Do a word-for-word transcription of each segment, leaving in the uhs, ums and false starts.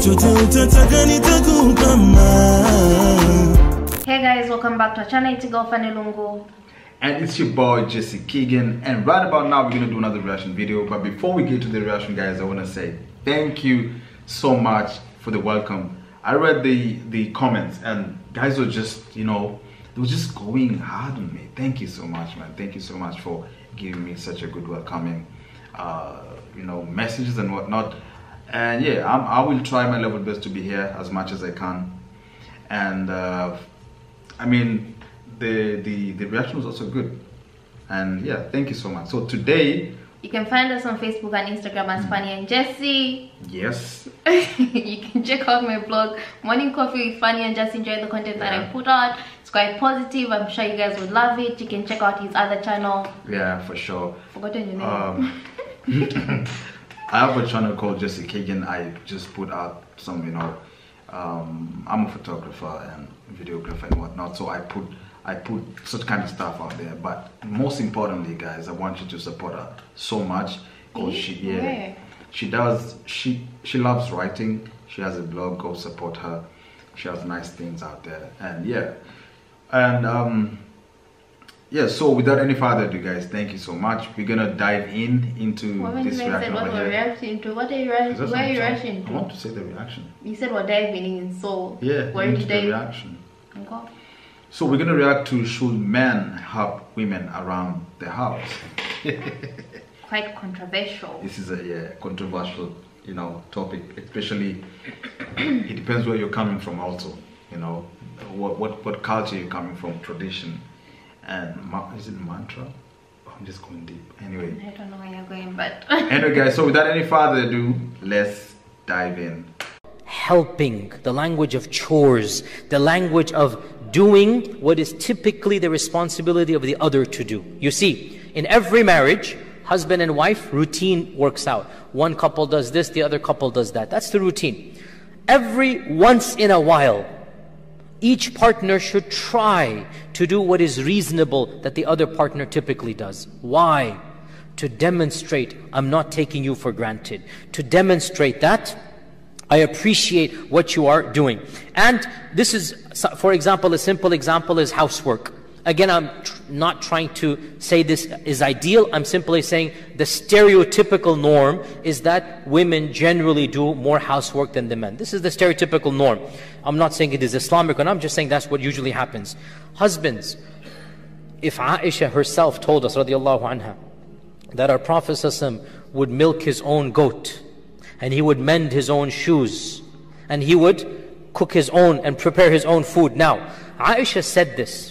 Hey guys, welcome back to our channel. It's Girl Fanny Lungu. And it's your boy Jesse Keegan, and right about now we're gonna do another reaction video. But before we get to the reaction, guys, I want to say thank you so much for the welcome. I read the the comments and guys were just, you know, they were just going hard on me. Thank you so much, man. Thank you so much for giving me such a good welcoming uh you know, messages and whatnot. And yeah, I'm, I will try my level best to be here as much as I can. And uh I mean, the the the reaction was also good, and yeah, thank you so much. So today you can find us on Facebook and Instagram as Fanny and Jesse. Yes. You can check out my blog Morning Coffee with Fanny and Jesse. Enjoy the content yeah. that I put out. It's quite positive. I'm sure you guys would love it. You can check out his other channel. Yeah, for sure. Forgotten your name. um, I have a channel called Jesse Keegan. I just put out some, you know, um I'm a photographer and videographer and whatnot, so I put I put such kind of stuff out there. But most importantly, guys, I want you to support her so much because she yeah Where? she does she she loves writing. She has a blog. Go support her. She has nice things out there, and yeah, and um yeah. So without any further ado, guys, thank you so much. We're gonna dive in into well, this reaction what over we're here. reacting to? What are you reacting? Where are you reacting to? I want to say the reaction. You said we're diving in, so yeah, where did the reaction? Okay. So we're gonna react to should men help women around the house? Quite controversial. This is a yeah controversial, you know, topic, especially it depends where you're coming from also, you know, what what what culture you're coming from, tradition, and is it mantra? Oh, I'm just going deep. Anyway, I don't know where you're going, but anyway, guys. So without any further ado, let's dive in. Helping, the language of chores, the language of doing what is typically the responsibility of the other to do. You see, in every marriage, husband and wife, routine works out. One couple does this, the other couple does that. That's the routine. Every once in a while, each partner should try to do what is reasonable that the other partner typically does. Why? To demonstrate, I'm not taking you for granted. To demonstrate that I appreciate what you are doing. And this is, for example, a simple example is housework. Again, I'm tr not trying to say this is ideal. I'm simply saying the stereotypical norm is that women generally do more housework than the men. This is the stereotypical norm. I'm not saying it is Islamic, and I'm just saying that's what usually happens. Husbands, if Aisha herself told us, radiallahu anha, that our Prophet ﷺ would milk his own goat, and he would mend his own shoes, and he would cook his own and prepare his own food. Now, Aisha said this.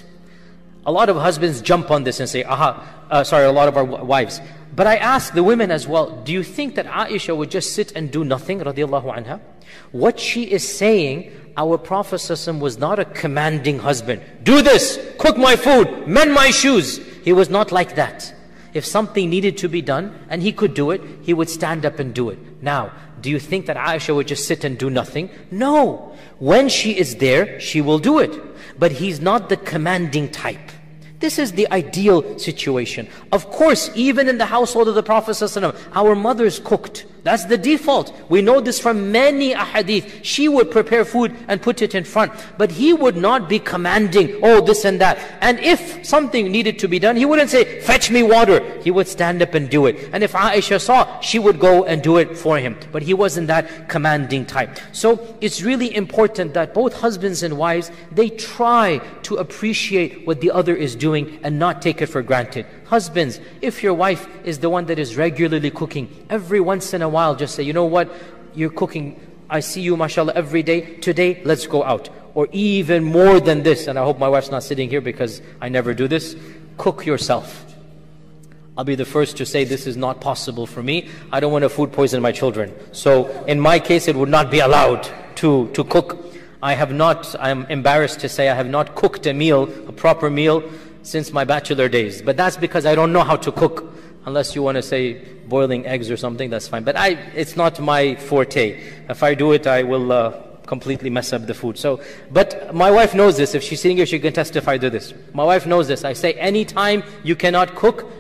A lot of husbands jump on this and say, aha, uh, sorry, a lot of our wives. But I ask the women as well, do you think that Aisha would just sit and do nothing, radiallahu anha? What she is saying, our Prophet ﷺ was not a commanding husband. Do this, cook my food, mend my shoes. He was not like that. If something needed to be done and he could do it, he would stand up and do it. Now, do you think that Aisha would just sit and do nothing? No. When she is there, she will do it. But he's not the commanding type. This is the ideal situation. Of course, even in the household of the Prophet ﷺ, our mothers cooked. That's the default. We know this from many ahadith. She would prepare food and put it in front. But he would not be commanding, oh, this and that. And if something needed to be done, he wouldn't say, fetch me water. He would stand up and do it. And if Aisha saw, she would go and do it for him. But he wasn't that commanding type. So it's really important that both husbands and wives, they try to appreciate what the other is doing and not take it for granted. Husbands, if your wife is the one that is regularly cooking, every once in a while just say, you know what, you're cooking, I see you mashallah every day, today let's go out. Or even more than this, and I hope my wife's not sitting here because I never do this, cook yourself. I'll be the first to say this is not possible for me. I don't want to food poison my children. So in my case it would not be allowed to, to cook. I have not, I'm embarrassed to say I have not cooked a meal, a proper meal, since my bachelor days. But that's because I don't know how to cook. Unless you want to say boiling eggs or something, that's fine. But I, it's not my forte. If I do it, I will uh, completely mess up the food. So, but my wife knows this. If she's sitting here, she can testify to this. My wife knows this. I say, anytime you cannot cook,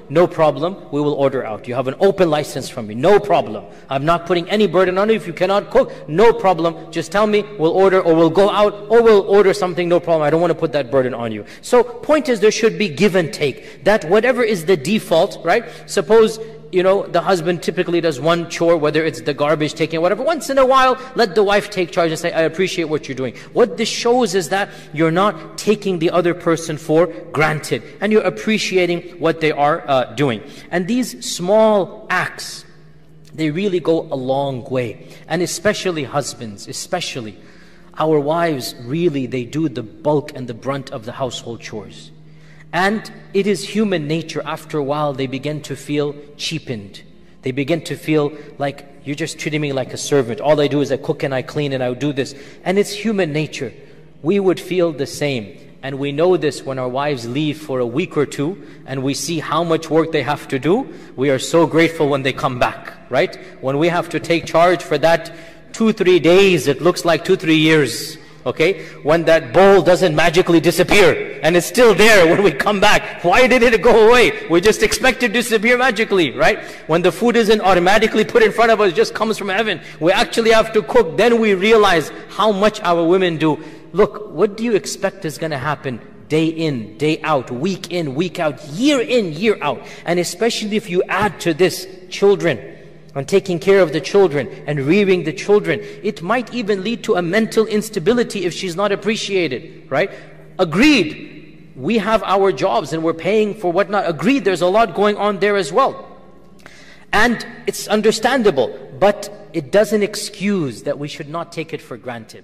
No problem. We will order out. You have an open license from me. No problem. I'm not putting any burden on you. If you cannot cook, no problem. Just tell me, we'll order, or we'll go out, or we'll order something, no problem. I don't want to put that burden on you. So point is, there should be give and take. That whatever is the default, right? Suppose, you know, the husband typically does one chore, whether it's the garbage taking, whatever. Once in a while, let the wife take charge and say, I appreciate what you're doing. What this shows is that you're not taking the other person for granted, and you're appreciating what they are uh, doing. And these small acts, they really go a long way. And especially husbands, especially our wives, really, they do the bulk and the brunt of the household chores. And it is human nature, after a while, they begin to feel cheapened. They begin to feel like, you're just treating me like a servant. All I do is I cook and I clean and I do this. And it's human nature. We would feel the same. And we know this when our wives leave for a week or two and we see how much work they have to do. We are so grateful when they come back, right? When we have to take charge for that two, three days, it looks like two, three years. Okay, when that bowl doesn't magically disappear and it's still there when we come back. Why did it go away? We just expect it to disappear magically, right? When the food isn't automatically put in front of us, it just comes from heaven. We actually have to cook. Then we realize how much our women do. Look, what do you expect is going to happen day in, day out, week in, week out, year in, year out? And especially if you add to this children, and taking care of the children and rearing the children, it might even lead to a mental instability if she's not appreciated, right? Agreed, we have our jobs and we're paying for whatnot. Agreed, there's a lot going on there as well. And it's understandable, but it doesn't excuse that we should not take it for granted.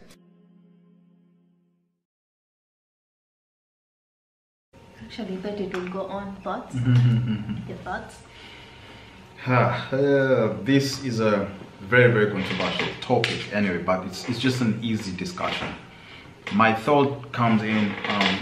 Actually, thought it would go on. Thoughts? Your thoughts? Uh, this is a very, very controversial topic anyway, but it's, it's just an easy discussion. My thought comes in, um,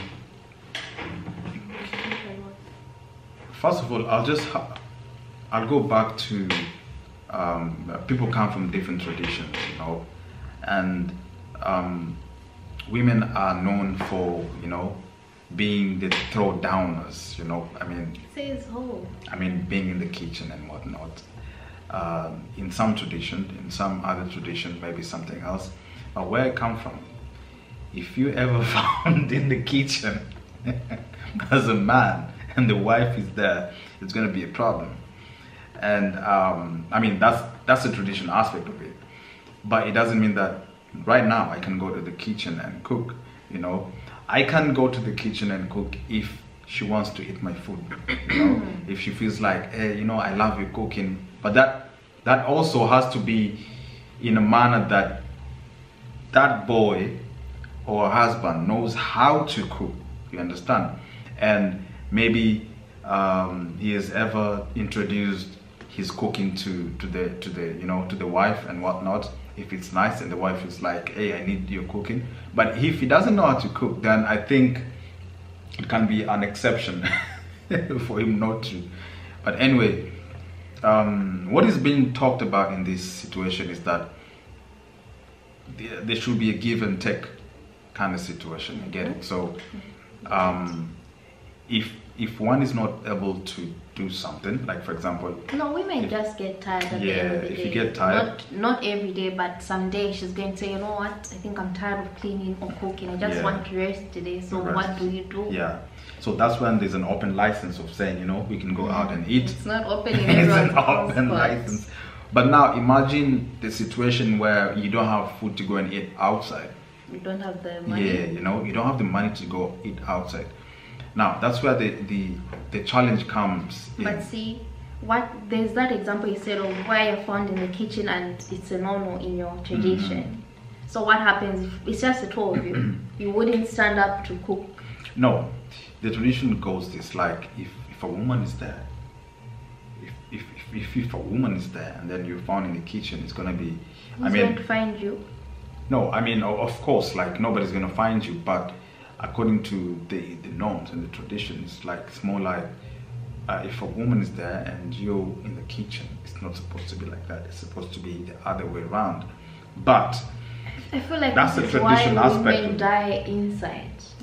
first of all, I'll just, I'll go back to, um, people come from different traditions, you know, and um, women are known for, you know, being the throwdowners, you know, I mean, says who? I mean, being in the kitchen and whatnot. Um, in some tradition, in some other tradition, maybe something else. But where I come from, if you ever found in the kitchen as a man and the wife is there, it's going to be a problem. And um, I mean, that's that's the traditional aspect of it. But it doesn't mean that right now I can go to the kitchen and cook, you know. I can go to the kitchen and cook if she wants to eat my food, you know, if she feels like, hey, you know, I love you cooking. But that that also has to be in a manner that that boy or husband knows how to cook, you understand? And maybe um, he has ever introduced his cooking to, to the to the you know to the wife and whatnot. If it's nice and the wife is like, hey, I need your cooking. But if he doesn't know how to cook, then I think it can be an exception for him not to. But anyway, um, what is being talked about in this situation is that there should be a give and take kind of situation, you get it? So um, if if one is not able to do something, like for example, no, women if, just get tired at yeah, the end of the if day. you get tired, not not every day, but someday she's going to say, you know what, I think I'm tired of cleaning or cooking, I just yeah, want to rest today. So rest. What do you do? Yeah, so that's when there's an open license of saying, you know, we can go out and eat. It's not open in It's everyone's an open house, license. But now imagine the situation where you don't have food to go and eat outside. You don't have the money. Yeah, you know, you don't have the money to go eat outside. Now that's where the the, the challenge comes in. But see, what there's that example you said of where you're found in the kitchen and it's a no-no in your tradition. Mm-hmm. So what happens if it's just the two of you? You wouldn't stand up to cook. No, the tradition goes this, like if, if a woman is there, if, if, if, if a woman is there and then you're found in the kitchen, it's gonna be, Who's I mean, going to find you? No, I mean, of course, like nobody's gonna find you, but according to the, the norms and the traditions, like it's more like uh, if a woman is there and you're in the kitchen, it's not supposed to be like that. It's supposed to be the other way around. But I feel like that's this the is why traditional aspect women of die inside.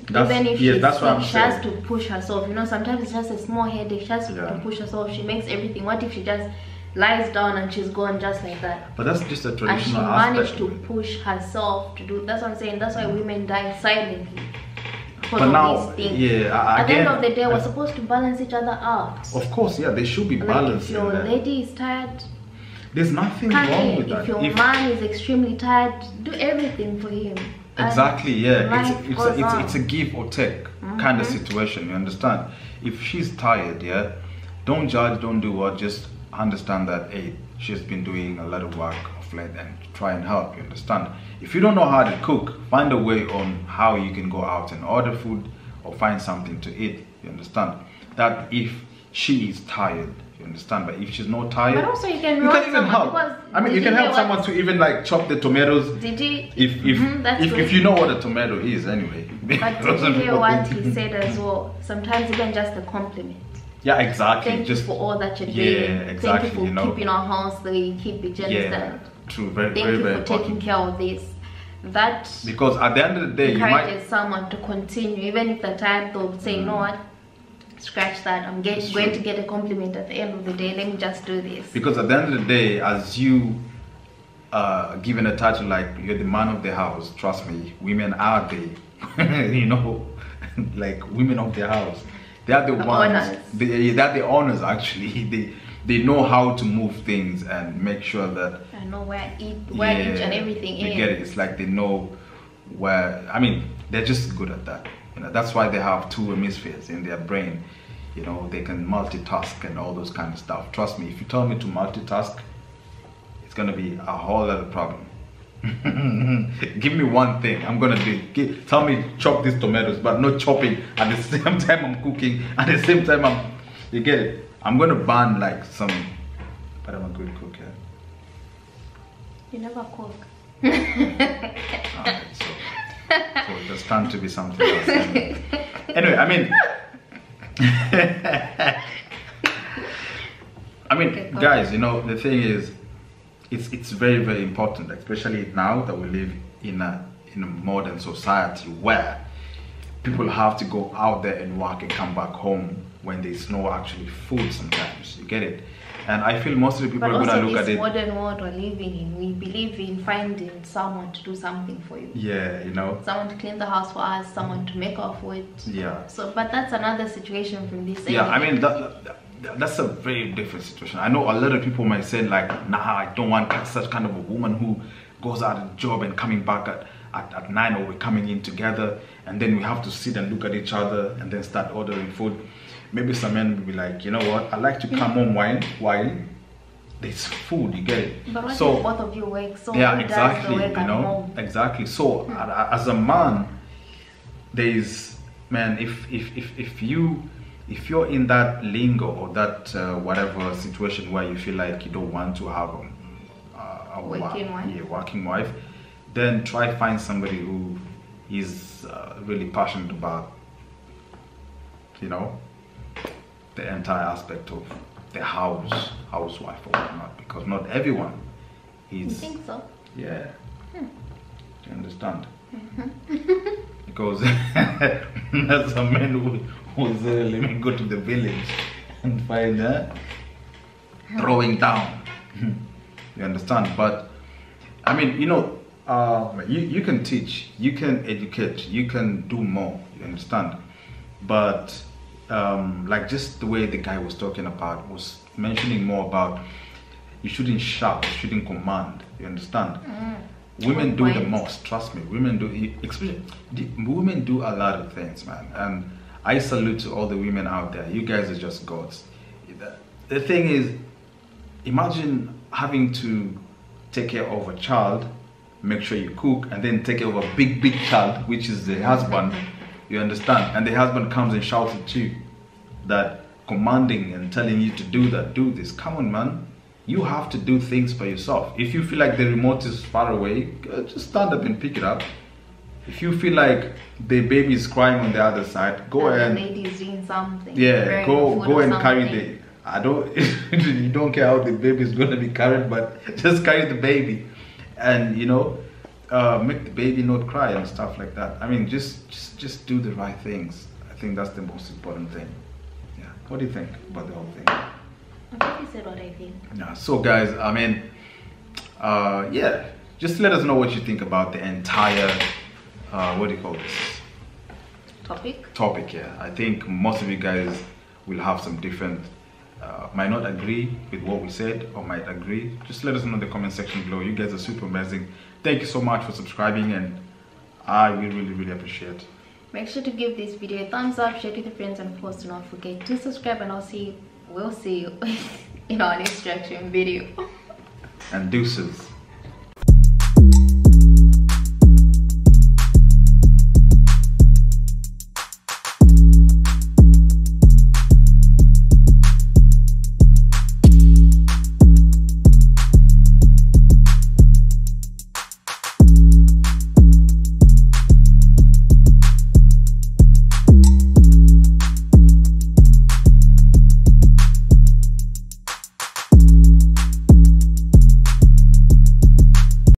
That's, Even if yes, she's that's what I'm sick, she saying. has to push herself. You know, sometimes it's just a small headache. She has Yeah. to push herself. She makes everything. What if she just lies down and she's gone just like that? But that's just a And she traditional managed aspect. to push herself to do. That's what I'm saying. That's why women die silently. Because But of now, these things. yeah, I- At the end again, of the day, we're I- supposed to balance each other out. Of course, yeah, they should be Like balanced. if your in that. lady is tired, There's nothing come wrong in. with If that. your If- man is extremely tired, do everything for him. And Exactly, yeah. life It's, it's, goes a, it's, on. it's a give or take kind of situation, you understand? If she's tired, yeah, don't judge, don't do what, just understand that, hey, she's been doing a lot of work of late and try and help, you understand? If you don't know how to cook, find a way on how you can go out and order food or find something to eat, you understand? That if she is tired, you understand? But if she's not tired, But also you can you reward can even someone help. because I mean, you did can you help hear someone what- to even like chop the tomatoes. Did you? If if Mhm, that's if, good. if you know what a tomato is anyway. But did you hear what he said as well? Sometimes even just a compliment. Yeah, exactly. Thank Just you for all that you're yeah, doing. exactly, Thank you for you know. keeping our house clean, keep it, you yeah, understand? true, very Thank very you very for important. taking care of this. That Because at the end of the day, you encourages might. someone to continue, even if the time they'll say, you know what, scratch that. I'm get, It's going true. to get a compliment at the end of the day. Let me just do this. Because at the end of the day, as you uh, given a title like you're the man of the house, trust me, women are the, you know, like women of the house. They are the, The ones. owners. They, they're the owners actually. They they know how to move things and make sure that. I know where eat, where each and everything you is. get it. It's like they know where. I mean, they're just good at that. You know, that's why they have two hemispheres in their brain. You know, they can multitask and all those kind of stuff. Trust me, if you tell me to multitask, it's gonna be a whole lot of problem. Give me one thing, I'm gonna do. Give, tell me chop these tomatoes, but not chopping at the same time I'm cooking. At the same time I'm, you get it. I'm gonna ban like some, but I'm a good cook. Yeah. You never cook. Alright, so, so there's time to be something else. Anyway, anyway I mean, I mean, Okay, go guys, you know, the thing is, it's it's very very important, especially now that we live in a in a modern society where people have to go out there and work and come back home when there's no actually food. Sometimes you get it, and I feel most of the people But are gonna also look at this it. modern world we're living in, we believe in finding someone to do something for you. Yeah, you know. Someone to clean the house for us, someone to make our food. Yeah. So, but that's another situation from this. Yeah, I anyway. mean that, that that's a very different situation. I know a lot of people might say like, nah, I don't want such kind of a woman who goes out of job and coming back at, at, at nine, or we're coming in together and then we have to sit and look at each other and then start ordering food. Maybe some men will be like, you know what, I like to come home while while there's food, you get it. But what So if both of you work? So yeah, who exactly, does the work you at know, home? exactly. So a- as a man, there's, man, if if if, if you if you're in that lingo or that uh, whatever situation where you feel like you don't want to have a, a, a wa- Working wife? yeah, working wife, then try find somebody who is uh, really passionate about, you know, the entire aspect of the house, housewife or whatnot, because not everyone You is. think so? Yeah. Hmm. Do you understand? Because there's a man who who's uh, let me go to the village and find uh, throwing down. You understand? But I mean, you know, uh, you you can teach, you can educate, you can do more. You understand? But um, like just the way the guy was talking about was mentioning more about you shouldn't shout, you shouldn't command. You understand? Women Good do the point. most. Trust me, women do. Especially the, women do a lot of things, man. And I salute to all the women out there. You guys are just gods. The, the thing is, imagine having to take care of a child, make sure you cook, and then take care of a big, big child, which is the husband. You understand? And the husband comes and shouts at you, that commanding and telling you to do that, do this. Come on, man. You have to do things for yourself. If you feel like the remote is far away, uh, just stand up and pick it up. If you feel like the baby is crying on the other side, go And and the lady is doing something. yeah, preparing go food go or and carry something. the. I don't. You don't care how the baby is going to be carried, but just carry the baby, and you know, uh, make the baby not cry and stuff like that. I mean, just just just do the right things. I think that's the most important thing. Yeah. What do you think about the whole thing? I've already said what I think. Yeah. So guys, I mean, uh, yeah, just let us know what you think about the entire uh, what do you call this Topic. topic. Yeah. I think most of you guys will have some different. Uh, might not agree with what we said or might agree. Just let us know in the comment section below. You guys are super amazing. Thank you so much for subscribing, and I will really really appreciate. Make sure to give this video a thumbs up, share it with your friends, and of course do not forget to subscribe, and I'll see we'll see you in our next reaction video. And deuces.